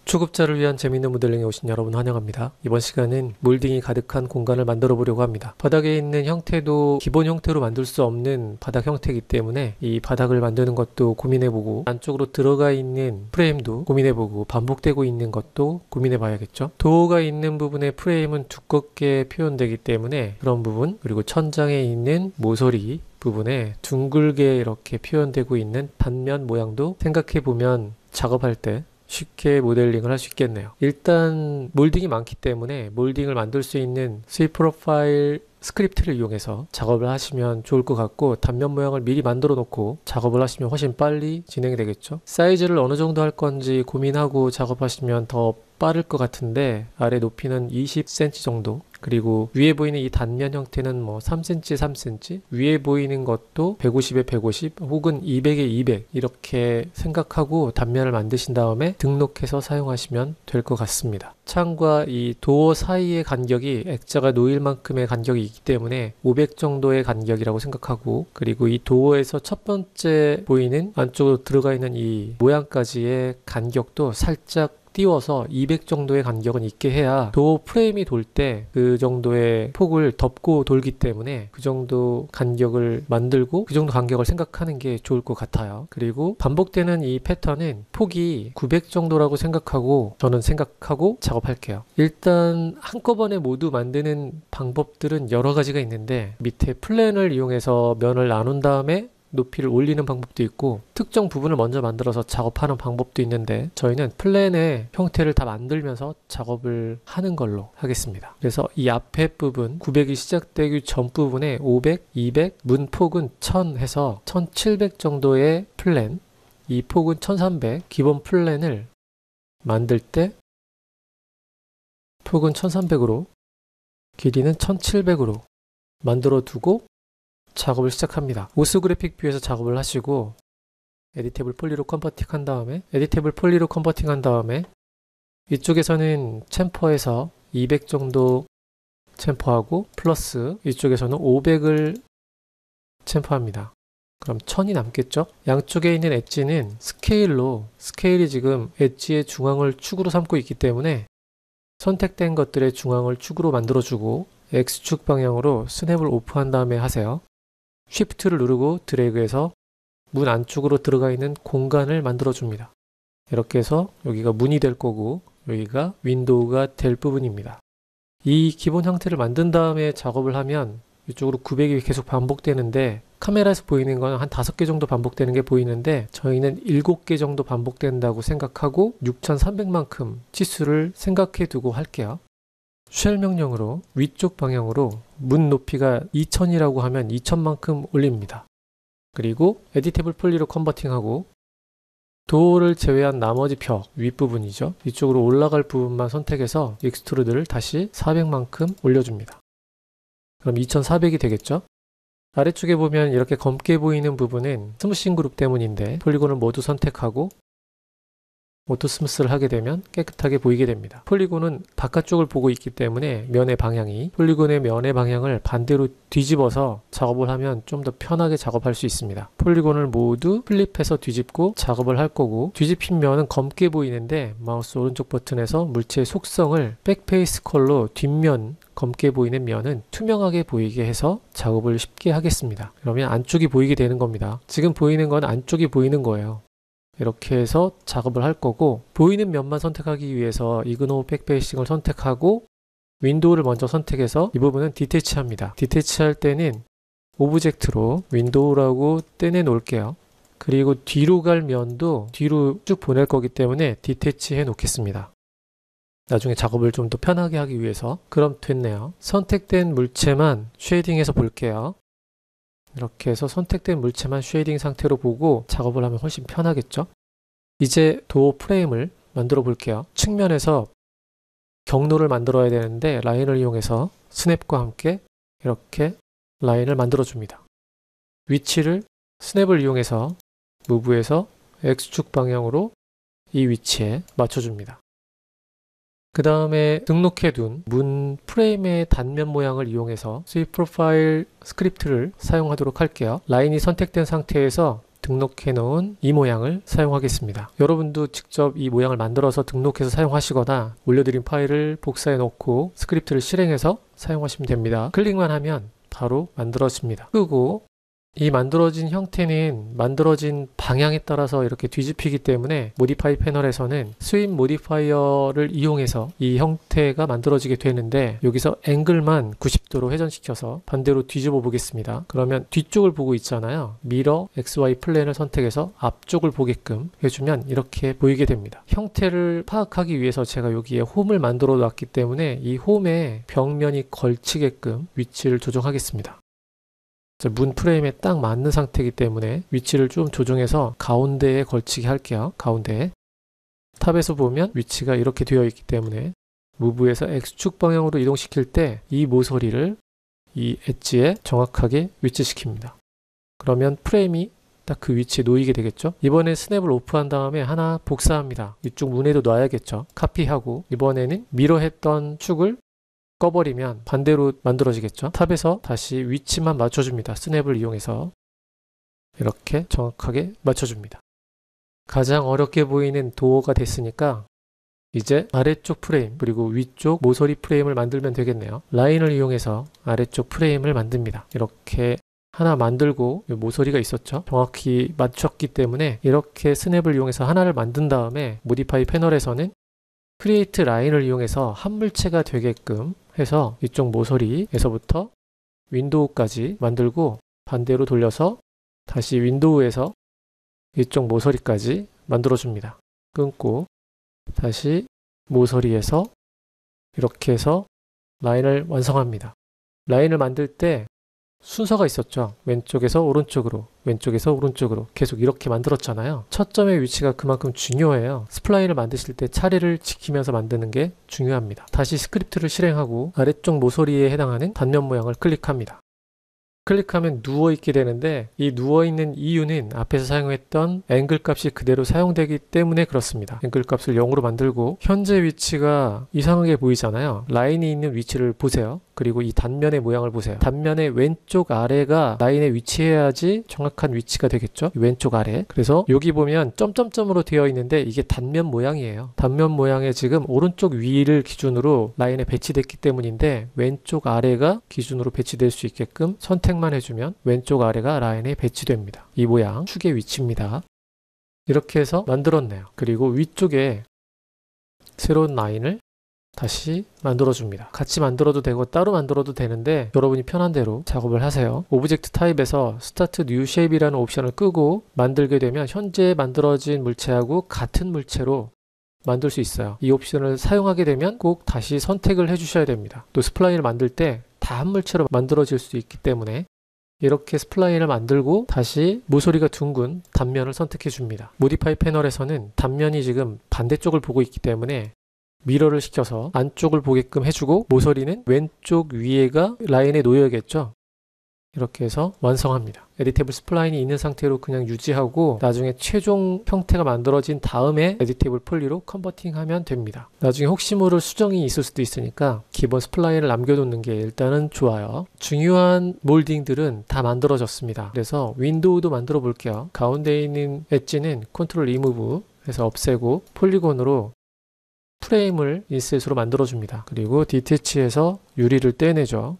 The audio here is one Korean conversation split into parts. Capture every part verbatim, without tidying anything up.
초급자를 위한 재미있는 모델링에 오신 여러분 환영합니다. 이번 시간은 몰딩이 가득한 공간을 만들어 보려고 합니다. 바닥에 있는 형태도 기본 형태로 만들 수 없는 바닥 형태이기 때문에 이 바닥을 만드는 것도 고민해보고, 안쪽으로 들어가 있는 프레임도 고민해보고, 반복되고 있는 것도 고민해봐야겠죠. 도어가 있는 부분의 프레임은 두껍게 표현되기 때문에 그런 부분, 그리고 천장에 있는 모서리 부분에 둥글게 이렇게 표현되고 있는 단면 모양도 생각해보면 작업할 때 쉽게 모델링을 할 수 있겠네요. 일단 몰딩이 많기 때문에 몰딩을 만들 수 있는 스윗 프로파일 스크립트를 이용해서 작업을 하시면 좋을 것 같고, 단면 모양을 미리 만들어 놓고 작업을 하시면 훨씬 빨리 진행이 되겠죠. 사이즈를 어느 정도 할 건지 고민하고 작업하시면 더 빠를 것 같은데, 아래 높이는 이십 센티미터 정도, 그리고 위에 보이는 이 단면 형태는 뭐 삼 센티미터 삼 센티미터, 위에 보이는 것도 백오십에 백오십 혹은 이백에 이백 이렇게 생각하고 단면을 만드신 다음에 등록해서 사용하시면 될 것 같습니다. 창과 이 도어 사이의 간격이 액자가 놓일 만큼의 간격이 있기 때문에 오백 정도의 간격이라고 생각하고, 그리고 이 도어에서 첫 번째 보이는 안쪽으로 들어가 있는 이 모양까지의 간격도 살짝 띄워서 이백 정도의 간격은 있게 해야 도어 프레임이 돌 때 그 정도의 폭을 덮고 돌기 때문에 그 정도 간격을 만들고 그 정도 간격을 생각하는 게 좋을 것 같아요. 그리고 반복되는 이 패턴은 폭이 구백 정도라고 생각하고 저는 생각하고 작업할게요. 일단 한꺼번에 모두 만드는 방법들은 여러 가지가 있는데, 밑에 플랜을 이용해서 면을 나눈 다음에 높이를 올리는 방법도 있고, 특정 부분을 먼저 만들어서 작업하는 방법도 있는데, 저희는 플랜의 형태를 다 만들면서 작업을 하는 걸로 하겠습니다. 그래서 이 앞에 부분 구백이 시작되기 전 부분에 오백, 이백, 문 폭은 천 해서 천칠백 정도의 플랜, 이 폭은 천삼백, 기본 플랜을 만들 때 폭은 천삼백으로 길이는 천칠백으로 만들어 두고 작업을 시작합니다. 오스그래픽 뷰에서 작업을 하시고, 에디테이블 폴리로 컨버팅 한 다음에 에디테이블 폴리로 컨버팅 한 다음에 이쪽에서는 챔퍼에서 이백 정도 챔퍼하고, 플러스 이쪽에서는 오백을 챔퍼합니다. 그럼 천이 남겠죠? 양쪽에 있는 엣지는 스케일로, 스케일이 지금 엣지의 중앙을 축으로 삼고 있기 때문에 선택된 것들의 중앙을 축으로 만들어주고, X축 방향으로 스냅을 오프한 다음에 하세요. 쉬프트를 누르고 드래그해서 문 안쪽으로 들어가 있는 공간을 만들어 줍니다. 이렇게 해서 여기가 문이 될 거고 여기가 윈도우가 될 부분입니다. 이 기본 형태를 만든 다음에 작업을 하면 이쪽으로 구백이 계속 반복되는데, 카메라에서 보이는 건 한 다섯 개 정도 반복되는 게 보이는데, 저희는 일곱 개 정도 반복된다고 생각하고 육천삼백만큼 치수를 생각해 두고 할게요. 쉘 명령으로 위쪽 방향으로 문 높이가 이천이라고 하면 이천만큼 올립니다. 그리고 에디테이블 폴리로 컨버팅하고, 도어를 제외한 나머지 벽 윗부분이죠. 이쪽으로 올라갈 부분만 선택해서 익스트루드를 다시 사백만큼 올려줍니다. 그럼 이천사백이 되겠죠? 아래쪽에 보면 이렇게 검게 보이는 부분은 스무싱 그룹 때문인데, 폴리곤을 모두 선택하고 오토 스무스를 하게 되면 깨끗하게 보이게 됩니다. 폴리곤은 바깥쪽을 보고 있기 때문에 면의 방향이, 폴리곤의 면의 방향을 반대로 뒤집어서 작업을 하면 좀 더 편하게 작업할 수 있습니다. 폴리곤을 모두 플립해서 뒤집고 작업을 할 거고, 뒤집힌 면은 검게 보이는데 마우스 오른쪽 버튼에서 물체의 속성을 백페이스 컬러, 뒷면 검게 보이는 면은 투명하게 보이게 해서 작업을 쉽게 하겠습니다. 그러면 안쪽이 보이게 되는 겁니다. 지금 보이는 건 안쪽이 보이는 거예요. 이렇게 해서 작업을 할 거고, 보이는 면만 선택하기 위해서 이그노우 백페이싱을 선택하고 윈도우를 먼저 선택해서 이 부분은 디태치 합니다. 디태치 할 때는 오브젝트로 윈도우라고 떼내 놓을게요. 그리고 뒤로 갈 면도 뒤로 쭉 보낼 거기 때문에 디태치 해 놓겠습니다. 나중에 작업을 좀 더 편하게 하기 위해서. 그럼 됐네요. 선택된 물체만 쉐이딩해서 볼게요. 이렇게 해서 선택된 물체만 쉐이딩 상태로 보고 작업을 하면 훨씬 편하겠죠? 이제 도어 프레임을 만들어 볼게요. 측면에서 경로를 만들어야 되는데, 라인을 이용해서 스냅과 함께 이렇게 라인을 만들어 줍니다. 위치를 스냅을 이용해서 무브해서 X축 방향으로 이 위치에 맞춰줍니다. 그 다음에 등록해둔 문 프레임의 단면 모양을 이용해서 스윗 프로파일 스크립트를 사용하도록 할게요. 라인이 선택된 상태에서 등록해 놓은 이 모양을 사용하겠습니다. 여러분도 직접 이 모양을 만들어서 등록해서 사용하시거나 올려드린 파일을 복사해 놓고 스크립트를 실행해서 사용하시면 됩니다. 클릭만 하면 바로 만들어집니다. 끄고 이 만들어진 형태는 만들어진 방향에 따라서 이렇게 뒤집히기 때문에 모디파이 패널에서는 스윕 모디파이어를 이용해서 이 형태가 만들어지게 되는데, 여기서 앵글만 구십 도로 회전시켜서 반대로 뒤집어 보겠습니다. 그러면 뒤쪽을 보고 있잖아요. 미러 엑스와이 플랜을 선택해서 앞쪽을 보게끔 해주면 이렇게 보이게 됩니다. 형태를 파악하기 위해서 제가 여기에 홈을 만들어 놨기 때문에 이 홈에 벽면이 걸치게끔 위치를 조정하겠습니다. 문 프레임에 딱 맞는 상태이기 때문에 위치를 좀 조정해서 가운데에 걸치게 할게요. 가운데에. 탑에서 보면 위치가 이렇게 되어 있기 때문에 무브에서 X축 방향으로 이동시킬 때 이 모서리를 이 엣지에 정확하게 위치시킵니다. 그러면 프레임이 딱 그 위치에 놓이게 되겠죠. 이번에 스냅을 오프한 다음에 하나 복사합니다. 이쪽 문에도 놔야겠죠. 카피하고 이번에는 미러 했던 축을 꺼버리면 반대로 만들어지겠죠. 탑에서 다시 위치만 맞춰줍니다. 스냅을 이용해서 이렇게 정확하게 맞춰줍니다. 가장 어렵게 보이는 도어가 됐으니까 이제 아래쪽 프레임 그리고 위쪽 모서리 프레임을 만들면 되겠네요. 라인을 이용해서 아래쪽 프레임을 만듭니다. 이렇게 하나 만들고 모서리가 있었죠. 정확히 맞췄기 때문에 이렇게 스냅을 이용해서 하나를 만든 다음에 모디파이 패널에서는 크리에이트 라인을 이용해서 한 물체가 되게끔 해서 이쪽 모서리에서부터 윈도우까지 만들고 반대로 돌려서 다시 윈도우에서 이쪽 모서리까지 만들어줍니다. 끊고 다시 모서리에서 이렇게 해서 라인을 완성합니다. 라인을 만들 때 순서가 있었죠. 왼쪽에서 오른쪽으로, 왼쪽에서 오른쪽으로 계속 이렇게 만들었잖아요. 첫 점의 위치가 그만큼 중요해요. 스플라인을 만드실 때 차례를 지키면서 만드는 게 중요합니다. 다시 스크립트를 실행하고 아래쪽 모서리에 해당하는 단면 모양을 클릭합니다. 클릭하면 누워있게 되는데 이 누워있는 이유는 앞에서 사용했던 앵글 값이 그대로 사용되기 때문에 그렇습니다. 앵글 값을 영으로 만들고 현재 위치가 이상하게 보이잖아요. 라인이 있는 위치를 보세요. 그리고 이 단면의 모양을 보세요. 단면의 왼쪽 아래가 라인에 위치해야지 정확한 위치가 되겠죠. 왼쪽 아래. 그래서 여기 보면 점점점으로 되어 있는데 이게 단면 모양이에요. 단면 모양에 지금 오른쪽 위를 기준으로 라인에 배치됐기 때문인데 왼쪽 아래가 기준으로 배치될 수 있게끔 선택만 해주면 왼쪽 아래가 라인에 배치됩니다. 이 모양 축의 위치입니다. 이렇게 해서 만들었네요. 그리고 위쪽에 새로운 라인을 다시 만들어줍니다. 같이 만들어도 되고 따로 만들어도 되는데 여러분이 편한 대로 작업을 하세요. 오브젝트 타입에서 스타트 뉴 쉐입이라는 옵션을 끄고 만들게 되면 현재 만들어진 물체하고 같은 물체로 만들 수 있어요. 이 옵션을 사용하게 되면 꼭 다시 선택을 해주셔야 됩니다. 또 스플라인을 만들 때 다 한 물체로 만들어질 수 있기 때문에 이렇게 스플라인을 만들고 다시 모서리가 둥근 단면을 선택해 줍니다. 모디파이 패널에서는 단면이 지금 반대쪽을 보고 있기 때문에 미러를 시켜서 안쪽을 보게끔 해주고 모서리는 왼쪽 위에가 라인에 놓여야겠죠. 이렇게 해서 완성합니다. 에디테이블 스플라인이 있는 상태로 그냥 유지하고 나중에 최종 형태가 만들어진 다음에 에디테이블 폴리로 컨버팅하면 됩니다. 나중에 혹시 모를 수정이 있을 수도 있으니까 기본 스플라인을 남겨놓는 게 일단은 좋아요. 중요한 몰딩들은 다 만들어졌습니다. 그래서 윈도우도 만들어 볼게요. 가운데 있는 엣지는 컨트롤 리무브 해서 없애고 폴리곤으로 프레임을 인셋으로 만들어줍니다. 그리고 디태치해서 유리를 떼내죠.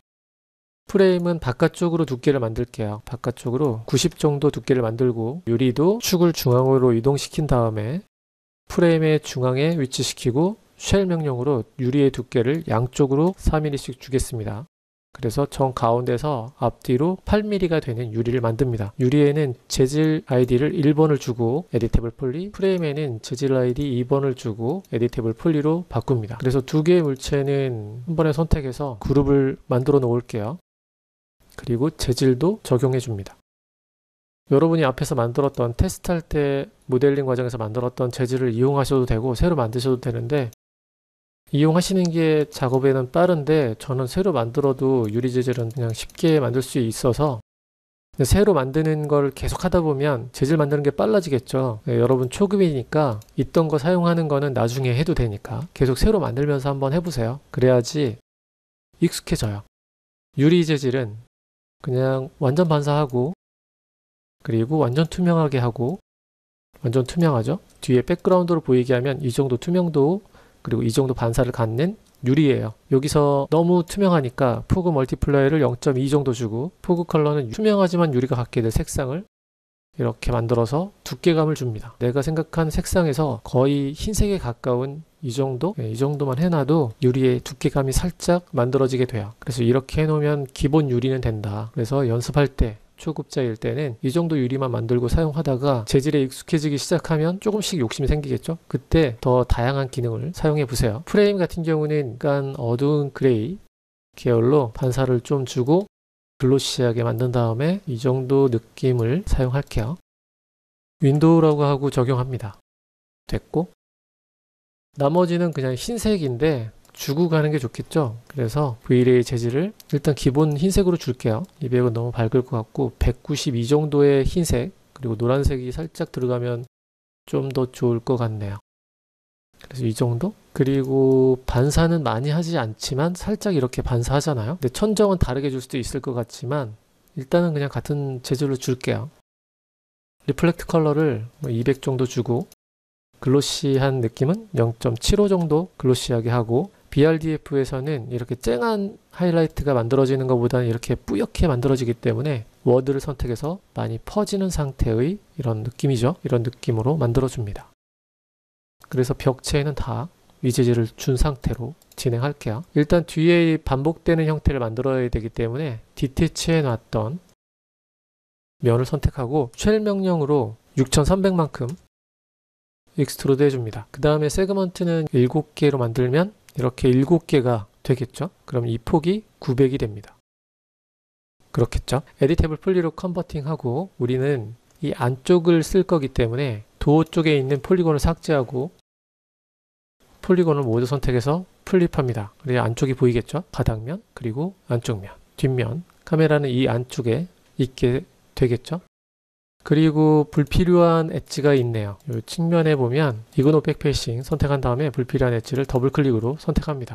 프레임은 바깥쪽으로 두께를 만들게요. 바깥쪽으로 구십 정도 두께를 만들고 유리도 축을 중앙으로 이동시킨 다음에 프레임의 중앙에 위치시키고 쉘 명령으로 유리의 두께를 양쪽으로 사 밀리미터씩 주겠습니다. 그래서 정 가운데서 앞뒤로 팔 밀리미터가 되는 유리를 만듭니다. 유리에는 재질 아이디를 일 번을 주고 에디테이블 폴리, 프레임에는 재질 아이디 이 번을 주고 에디테이블 폴리로 바꿉니다. 그래서 두 개의 물체는 한 번에 선택해서 그룹을 만들어 놓을게요. 그리고 재질도 적용해 줍니다. 여러분이 앞에서 만들었던 테스트할 때 모델링 과정에서 만들었던 재질을 이용하셔도 되고 새로 만드셔도 되는데 이용하시는 게 작업에는 빠른데 저는 새로 만들어도 유리 재질은 그냥 쉽게 만들 수 있어서 새로 만드는 걸 계속 하다 보면 재질 만드는 게 빨라지겠죠. 네, 여러분 초급이니까 있던 거 사용하는 거는 나중에 해도 되니까 계속 새로 만들면서 한번 해보세요. 그래야지 익숙해져요. 유리 재질은 그냥 완전 반사하고 그리고 완전 투명하게 하고, 완전 투명하죠? 뒤에 백그라운드로 보이게 하면 이 정도 투명도, 그리고 이 정도 반사를 갖는 유리예요. 여기서 너무 투명하니까 포그 멀티플라이를 영 점 이 정도 주고, 포그 컬러는 투명하지만 유리가 갖게 될 색상을 이렇게 만들어서 두께감을 줍니다. 내가 생각한 색상에서 거의 흰색에 가까운 이 정도? 이 정도만 해놔도 유리의 두께감이 살짝 만들어지게 돼요. 그래서 이렇게 해놓으면 기본 유리는 된다. 그래서 연습할 때, 초급자일 때는 이 정도 유리만 만들고 사용하다가 재질에 익숙해지기 시작하면 조금씩 욕심이 생기겠죠? 그때 더 다양한 기능을 사용해 보세요. 프레임 같은 경우는 약간 어두운 그레이 계열로 반사를 좀 주고 글로시하게 만든 다음에 이 정도 느낌을 사용할게요. 윈도우라고 하고 적용합니다. 됐고, 나머지는 그냥 흰색인데 주고 가는 게 좋겠죠. 그래서 브이레이 재질을 일단 기본 흰색으로 줄게요. 이백은 너무 밝을 것 같고 백구십이 정도의 흰색, 그리고 노란색이 살짝 들어가면 좀 더 좋을 것 같네요. 그래서 이 정도? 그리고 반사는 많이 하지 않지만 살짝 이렇게 반사하잖아요. 근데 천정은 다르게 줄 수도 있을 것 같지만 일단은 그냥 같은 재질로 줄게요. 리플렉트 컬러를 이백 정도 주고, 글로시한 느낌은 영 점 칠오 정도 글로시하게 하고, 비알디에프에서는 이렇게 쨍한 하이라이트가 만들어지는 것보다는 이렇게 뿌옇게 만들어지기 때문에 워드를 선택해서 많이 퍼지는 상태의 이런 느낌이죠. 이런 느낌으로 만들어줍니다. 그래서 벽체에는 다 위재질을 준 상태로 진행할게요. 일단 뒤에 반복되는 형태를 만들어야 되기 때문에 디태치해 놨던 면을 선택하고 쉘 명령으로 육천삼백만큼 익스트루드 해줍니다. 그 다음에 세그먼트는 일곱 개로 만들면 이렇게 일곱 개가 되겠죠. 그럼 이 폭이 구백이 됩니다. 그렇겠죠. 에디테이블 폴리로 컨버팅하고 우리는 이 안쪽을 쓸 거기 때문에 도어 쪽에 있는 폴리곤을 삭제하고 폴리곤을 모두 선택해서 플립합니다. 그래야 안쪽이 보이겠죠. 바닥면, 그리고 안쪽면, 뒷면. 카메라는 이 안쪽에 있게 되겠죠. 그리고 불필요한 엣지가 있네요. 이 측면에 보면 이그노 백페이싱 선택한 다음에 불필요한 엣지를 더블 클릭으로 선택합니다.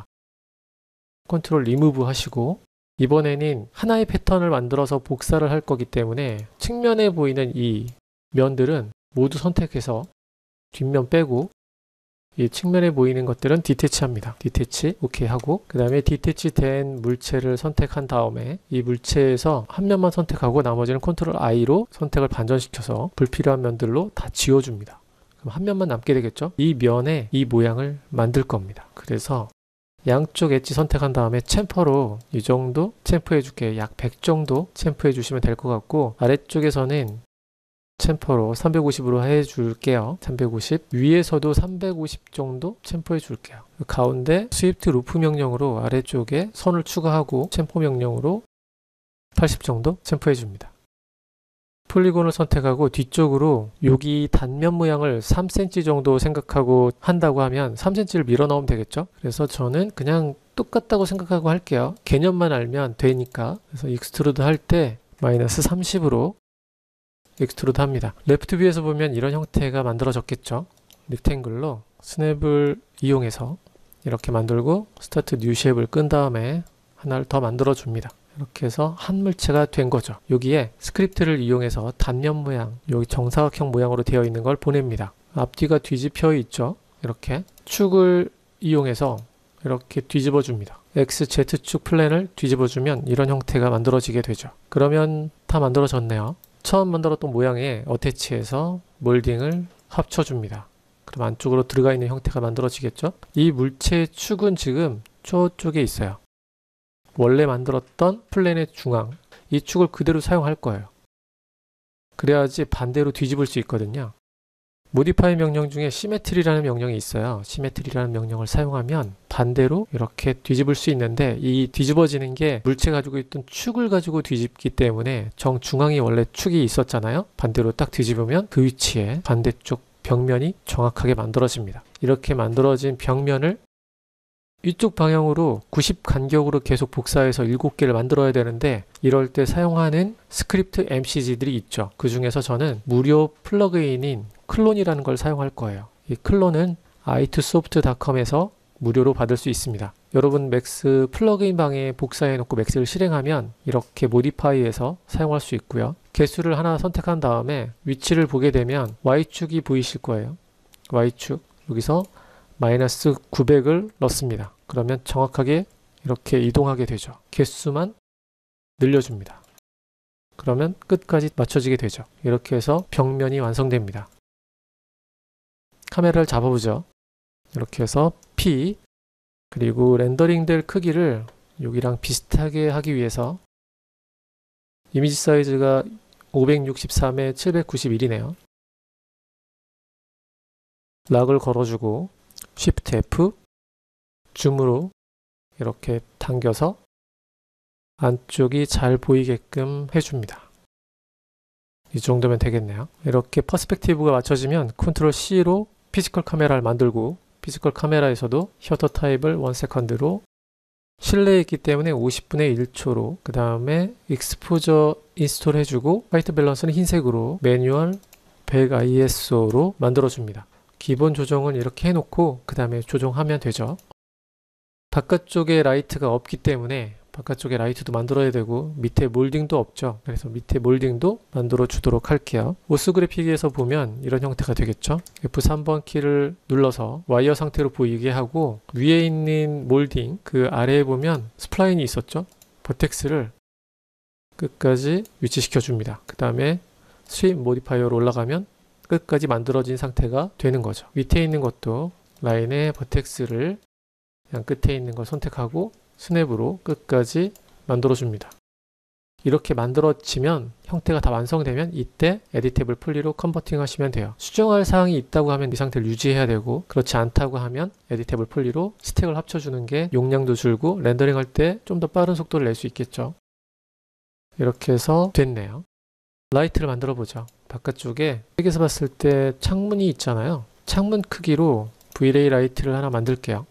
컨트롤 리무브 하시고, 이번에는 하나의 패턴을 만들어서 복사를 할 거기 때문에 측면에 보이는 이 면들은 모두 선택해서 뒷면 빼고, 이 측면에 보이는 것들은 디태치 합니다. 디태치 오케이 하고, 그 다음에 디태치 된 물체를 선택한 다음에 이 물체에서 한 면만 선택하고 나머지는 컨트롤 아이로 선택을 반전시켜서 불필요한 면들로 다 지워줍니다. 그럼 한 면만 남게 되겠죠? 이 면에 이 모양을 만들 겁니다. 그래서 양쪽 엣지 선택한 다음에 챔퍼로 이 정도 챔프해 줄게요. 약 백 정도 챔프해 주시면 될 것 같고, 아래쪽에서는 챔퍼로 삼백오십으로 해줄게요. 삼백오십. 위에서도 삼백오십 정도 챔퍼해 줄게요. 가운데 스위프트 루프 명령으로 아래쪽에 선을 추가하고 챔퍼 명령으로 팔십 정도 챔퍼해 줍니다. 폴리곤을 선택하고 뒤쪽으로 여기 단면 모양을 삼 센티미터 정도 생각하고 한다고 하면 삼 센티미터를 밀어 넣으면 되겠죠. 그래서 저는 그냥 똑같다고 생각하고 할게요. 개념만 알면 되니까. 그래서 익스트루드 할 때 마이너스 삼십으로 익스트루드 합니다. 레프트 뷰에서 보면 이런 형태가 만들어졌겠죠. 렉탱글로 스냅을 이용해서 이렇게 만들고 스타트 뉴 쉐입을 끈 다음에 하나를 더 만들어 줍니다. 이렇게 해서 한 물체가 된 거죠. 여기에 스크립트를 이용해서 단면 모양, 여기 정사각형 모양으로 되어 있는 걸 보냅니다. 앞뒤가 뒤집혀 있죠. 이렇게 축을 이용해서 이렇게 뒤집어 줍니다. 엑스 제트 축 플랜을 뒤집어 주면 이런 형태가 만들어지게 되죠. 그러면 다 만들어졌네요. 처음 만들었던 모양에 어태치해서 몰딩을 합쳐줍니다. 그럼 안쪽으로 들어가 있는 형태가 만들어지겠죠? 이 물체의 축은 지금 저쪽에 있어요. 원래 만들었던 플랜의 중앙, 이 축을 그대로 사용할 거예요. 그래야지 반대로 뒤집을 수 있거든요. 모디파이 명령 중에 시메트리라는 명령이 있어요. 시메트리라는 명령을 사용하면 반대로 이렇게 뒤집을 수 있는데, 이 뒤집어지는 게 물체 가지고 있던 축을 가지고 뒤집기 때문에 정중앙이 원래 축이 있었잖아요. 반대로 딱 뒤집으면 그 위치에 반대쪽 벽면이 정확하게 만들어집니다. 이렇게 만들어진 벽면을 이쪽 방향으로 구십 간격으로 계속 복사해서 일곱 개를 만들어야 되는데, 이럴 때 사용하는 스크립트 엠씨지들이 있죠. 그 중에서 저는 무료 플러그인인 클론이라는 걸 사용할 거예요. 이 클론은 아이투소프트 닷컴에서 무료로 받을 수 있습니다. 여러분 맥스 플러그인 방에 복사해 놓고 맥스를 실행하면 이렇게 모디파이에서 사용할 수 있고요. 개수를 하나 선택한 다음에 위치를 보게 되면 Y축이 보이실 거예요. Y축 여기서 마이너스 구백을 넣습니다. 그러면 정확하게 이렇게 이동하게 되죠. 개수만 늘려줍니다. 그러면 끝까지 맞춰지게 되죠. 이렇게 해서 벽면이 완성됩니다. 카메라를 잡아보죠. 이렇게 해서 P 그리고 렌더링 될 크기를 여기랑 비슷하게 하기 위해서 이미지 사이즈가 오백육십삼에 칠백구십일이네요. 락을 걸어주고 Shift F 줌으로 이렇게 당겨서 안쪽이 잘 보이게끔 해줍니다. 이 정도면 되겠네요. 이렇게 퍼스펙티브가 맞춰지면 컨트롤 C로 피지컬 카메라를 만들고 피지컬 카메라에서도 셔터 타입을 일 세컨드로 실내에 있기 때문에 오십분의 일 초로 그 다음에 익스포저 인스톨 해주고 화이트 밸런스는 흰색으로 매뉴얼 백 아이에스오로 만들어줍니다. 기본 조정은 이렇게 해놓고 그 다음에 조정하면 되죠. 바깥쪽에 라이트가 없기 때문에 바깥쪽에 라이트도 만들어야 되고 밑에 몰딩도 없죠. 그래서 밑에 몰딩도 만들어 주도록 할게요. 오스 그래픽에서 보면 이런 형태가 되겠죠. 에프 삼 번 키를 눌러서 와이어 상태로 보이게 하고 위에 있는 몰딩 그 아래에 보면 스플라인이 있었죠. 버텍스를 끝까지 위치시켜 줍니다. 그 다음에 스윕 모디파이어로 올라가면 끝까지 만들어진 상태가 되는 거죠. 밑에 있는 것도 라인의 버텍스를 그냥 끝에 있는 걸 선택하고 스냅으로 끝까지 만들어줍니다. 이렇게 만들어지면 형태가 다 완성되면 이때 에디테이블 풀리로 컨버팅 하시면 돼요. 수정할 사항이 있다고 하면 이 상태를 유지해야 되고 그렇지 않다고 하면 에디테이블 풀리로 스택을 합쳐주는 게 용량도 줄고 렌더링 할 때 좀 더 빠른 속도를 낼 수 있겠죠. 이렇게 해서 됐네요. 라이트를 만들어 보죠. 바깥쪽에 책에서 봤을 때 창문이 있잖아요. 창문 크기로 브이레이 라이트를 하나 만들게요.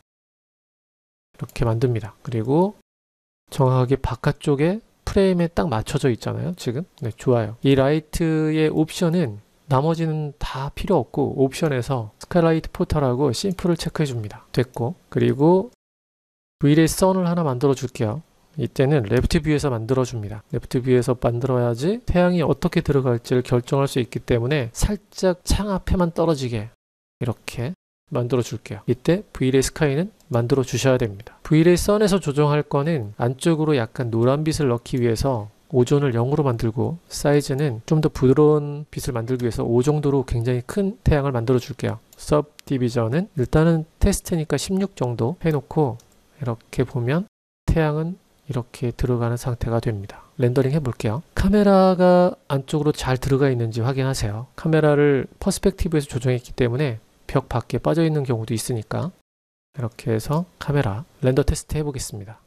이렇게 만듭니다. 그리고 정확하게 바깥쪽에 프레임에 딱 맞춰져 있잖아요. 지금 네, 좋아요. 이 라이트의 옵션은 나머지는 다 필요 없고 옵션에서 스카이라이트 포털하고 심플을 체크해 줍니다. 됐고 그리고 브이레이 선을 하나 만들어 줄게요. 이때는 레프트 뷰에서 만들어 줍니다. 레프트 뷰에서 만들어야지 태양이 어떻게 들어갈지를 결정할 수 있기 때문에 살짝 창 앞에만 떨어지게 이렇게 만들어 줄게요. 이때 브이레이 스카이는 만들어 주셔야 됩니다. 브이레이 선에서 조정할 거는 안쪽으로 약간 노란빛을 넣기 위해서 오존을 영으로 만들고 사이즈는 좀 더 부드러운 빛을 만들기 위해서 오 정도로 굉장히 큰 태양을 만들어 줄게요. 서브 디비전은 일단은 테스트니까 십육 정도 해놓고 이렇게 보면 태양은 이렇게 들어가는 상태가 됩니다. 렌더링 해볼게요. 카메라가 안쪽으로 잘 들어가 있는지 확인하세요. 카메라를 퍼스펙티브에서 조정했기 때문에 벽 밖에 빠져 있는 경우도 있으니까 이렇게 해서 카메라 렌더 테스트 해보겠습니다.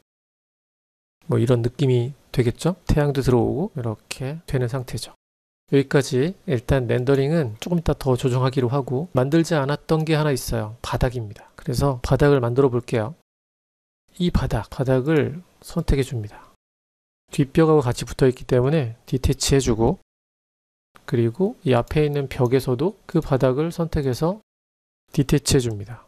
뭐 이런 느낌이 되겠죠? 태양도 들어오고 이렇게 되는 상태죠. 여기까지 일단 렌더링은 조금 이따 더 조정하기로 하고 만들지 않았던 게 하나 있어요. 바닥입니다. 그래서 바닥을 만들어 볼게요. 이 바닥, 바닥을 선택해 줍니다. 뒷벽하고 같이 붙어 있기 때문에 디태치 해주고 그리고 이 앞에 있는 벽에서도 그 바닥을 선택해서 디태치 해줍니다.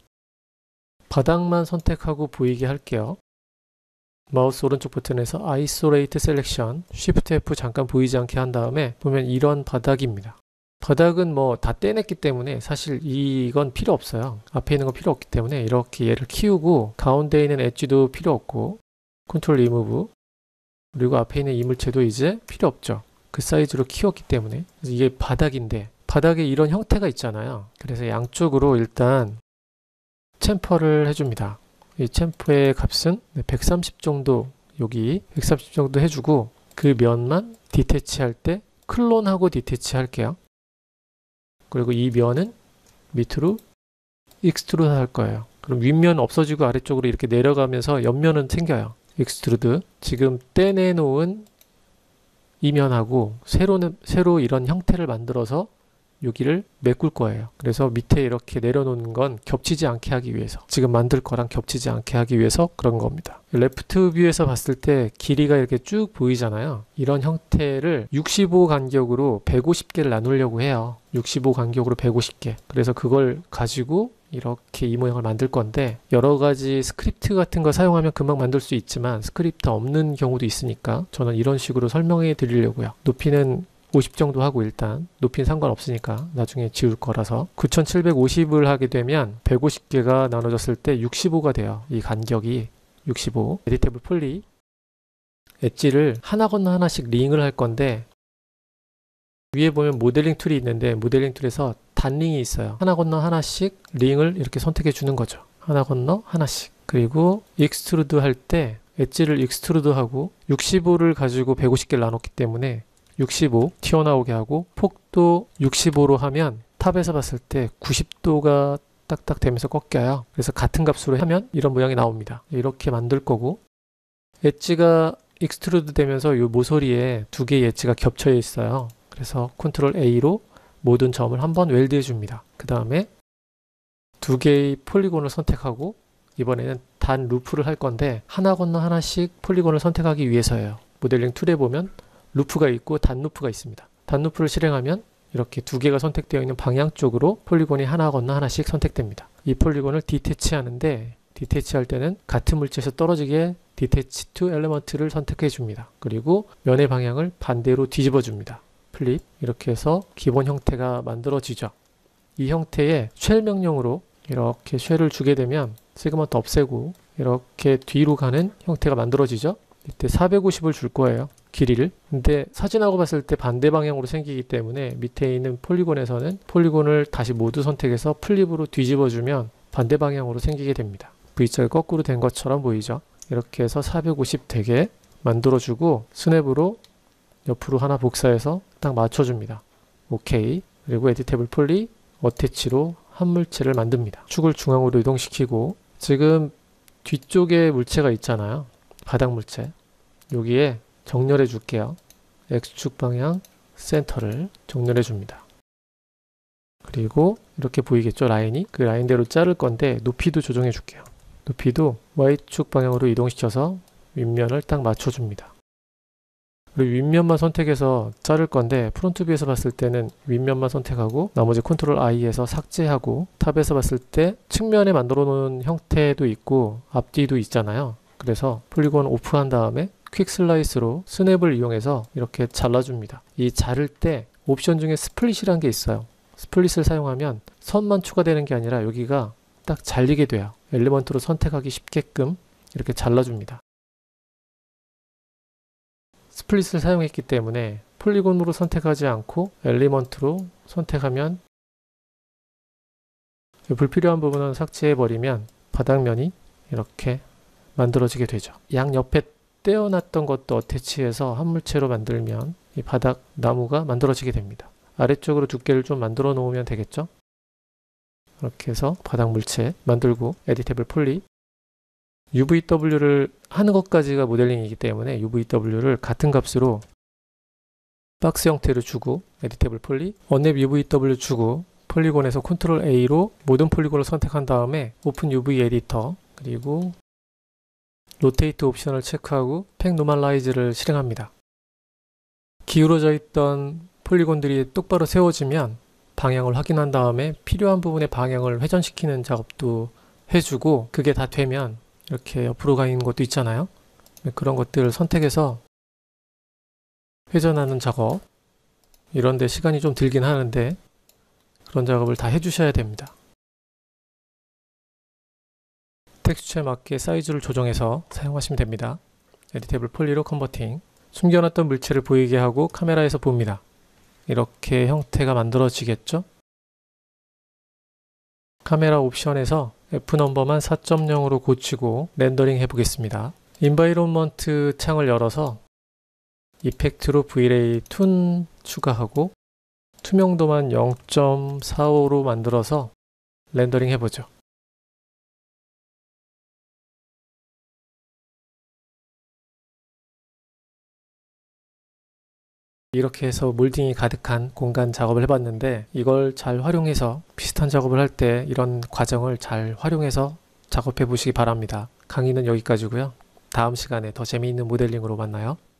바닥만 선택하고 보이게 할게요. 마우스 오른쪽 버튼에서 Isolate Selection, Shift F 잠깐 보이지 않게 한 다음에 보면 이런 바닥입니다. 바닥은 뭐 다 떼냈기 때문에 사실 이건 필요 없어요. 앞에 있는 건 필요 없기 때문에 이렇게 얘를 키우고 가운데 있는 엣지도 필요 없고 컨트롤 리무브 그리고 앞에 있는 이물체도 이제 필요 없죠. 그 사이즈로 키웠기 때문에. 그래서 이게 바닥인데 바닥에 이런 형태가 있잖아요. 그래서 양쪽으로 일단 챔퍼를 해줍니다. 이 챔퍼의 값은 백삼십 정도, 여기 백삼십 정도 해주고 그 면만 디태치 할 때 클론하고 디태치 할게요. 그리고 이 면은 밑으로 익스트루드 할 거예요. 그럼 윗면 없어지고 아래쪽으로 이렇게 내려가면서 옆면은 생겨요. 익스트루드. 지금 떼내놓은 이 면하고 새로는, 새로 이런 형태를 만들어서 여기를 메꿀 거예요. 그래서 밑에 이렇게 내려놓는 건 겹치지 않게 하기 위해서 지금 만들 거랑 겹치지 않게 하기 위해서 그런 겁니다. 레프트 뷰에서 봤을 때 길이가 이렇게 쭉 보이잖아요. 이런 형태를 육십오 간격으로 백오십 개를 나누려고 해요. 육십오 간격으로 백오십 개. 그래서 그걸 가지고 이렇게 이 모양을 만들 건데 여러 가지 스크립트 같은 거 사용하면 금방 만들 수 있지만 스크립트 없는 경우도 있으니까 저는 이런 식으로 설명해 드리려고요. 높이는 오십 정도 하고 일단 높이는 상관없으니까 나중에 지울 거라서 구천칠백오십을 하게 되면 백오십 개가 나눠졌을 때 육십오가 돼요. 이 간격이 육십오. 에디테이블 폴리 엣지를 하나 건너 하나씩 링을 할 건데 위에 보면 모델링 툴이 있는데 모델링 툴에서 단링이 있어요. 하나 건너 하나씩 링을 이렇게 선택해 주는 거죠. 하나 건너 하나씩. 그리고 익스트루드 할 때 엣지를 익스트루드 하고 육십오를 가지고 백오십 개를 나눴기 때문에 육십오 튀어나오게 하고 폭도 육십오로 하면 탑에서 봤을 때 구십 도가 딱딱 되면서 꺾여요. 그래서 같은 값으로 하면 이런 모양이 나옵니다. 이렇게 만들 거고 엣지가 익스트루드 되면서 이 모서리에 두 개의 엣지가 겹쳐 있어요. 그래서 컨트롤 A로 모든 점을 한번 웰드해 줍니다. 그 다음에 두 개의 폴리곤을 선택하고 이번에는 단 루프를 할 건데 하나 건너 하나씩 폴리곤을 선택하기 위해서예요. 모델링 툴에 보면 루프가 있고 단 루프가 있습니다. 단 루프를 실행하면 이렇게 두 개가 선택되어 있는 방향 쪽으로 폴리곤이 하나 건너 하나씩 선택됩니다. 이 폴리곤을 디태치 하는데 디태치 할 때는 같은 물체에서 떨어지게 디태치 투 엘리먼트를 선택해 줍니다. 그리고 면의 방향을 반대로 뒤집어 줍니다. 플립. 이렇게 해서 기본 형태가 만들어지죠. 이 형태의 쉘 명령으로 이렇게 쉘을 주게 되면 세그먼트 없애고 이렇게 뒤로 가는 형태가 만들어지죠. 이때 사백오십을 줄 거예요. 길이를. 근데 사진하고 봤을 때 반대 방향으로 생기기 때문에 밑에 있는 폴리곤에서는 폴리곤을 다시 모두 선택해서 플립으로 뒤집어 주면 반대 방향으로 생기게 됩니다. V자가 거꾸로 된 것처럼 보이죠. 이렇게 해서 사백오십 되게 만들어주고 스냅으로 옆으로 하나 복사해서 딱 맞춰줍니다. 오케이. 그리고 에디테이블 폴리 어태치로 한 물체를 만듭니다. 축을 중앙으로 이동시키고 지금 뒤쪽에 물체가 있잖아요. 바닥 물체. 여기에 정렬해 줄게요. X축 방향 센터를 정렬해 줍니다. 그리고 이렇게 보이겠죠? 라인이. 그 라인대로 자를 건데 높이도 조정해 줄게요. 높이도 Y축 방향으로 이동시켜서 윗면을 딱 맞춰줍니다. 그리고 윗면만 선택해서 자를 건데 프론트 뷰에서 봤을 때는 윗면만 선택하고 나머지 컨트롤 I에서 삭제하고 탑에서 봤을 때 측면에 만들어 놓은 형태도 있고 앞뒤도 있잖아요. 그래서 폴리곤 오프한 다음에 퀵 슬라이스로 스냅을 이용해서 이렇게 잘라줍니다. 이 자를 때 옵션 중에 스플릿이라는 게 있어요. 스플릿을 사용하면 선만 추가되는 게 아니라 여기가 딱 잘리게 돼요. 엘리먼트로 선택하기 쉽게끔 이렇게 잘라줍니다. 스플릿을 사용했기 때문에 폴리곤으로 선택하지 않고 엘리먼트로 선택하면 불필요한 부분은 삭제해버리면 바닥면이 이렇게 만들어지게 되죠. 양옆에 떼어놨던 것도 어태치해서 한 물체로 만들면 이 바닥 나무가 만들어지게 됩니다. 아래쪽으로 두께를 좀 만들어 놓으면 되겠죠. 이렇게 해서 바닥 물체 만들고 에디테이블 폴리 유브이더블유를 하는 것까지가 모델링이기 때문에 유브이더블유를 같은 값으로 박스 형태로 주고 에디테이블 폴리 언앱 유브이더블유 주고 폴리곤에서 컨트롤 A로 모든 폴리곤을 선택한 다음에 오픈 유브이 에디터 그리고 로테이트 옵션을 체크하고 팩 노멀라이즈를 실행합니다. 기울어져 있던 폴리곤들이 똑바로 세워지면 방향을 확인한 다음에 필요한 부분의 방향을 회전시키는 작업도 해주고 그게 다 되면 이렇게 옆으로 가 있는 것도 있잖아요. 그런 것들을 선택해서 회전하는 작업 이런데 시간이 좀 들긴 하는데 그런 작업을 다 해주셔야 됩니다. 텍스처에 맞게 사이즈를 조정해서 사용하시면 됩니다. 에디테이블 폴리로 컨버팅 숨겨놨던 물체를 보이게 하고 카메라에서 봅니다. 이렇게 형태가 만들어지겠죠? 카메라 옵션에서 F 넘버만 사 점 영으로 고치고 렌더링 해보겠습니다. 인바이론먼트 창을 열어서 이펙트로 브이레이 툰 추가하고 투명도만 영 점 사오로 만들어서 렌더링 해보죠. 이렇게 해서 몰딩이 가득한 공간 작업을 해봤는데 이걸 잘 활용해서 비슷한 작업을 할 때 이런 과정을 잘 활용해서 작업해 보시기 바랍니다. 강의는 여기까지고요. 다음 시간에 더 재미있는 모델링으로 만나요.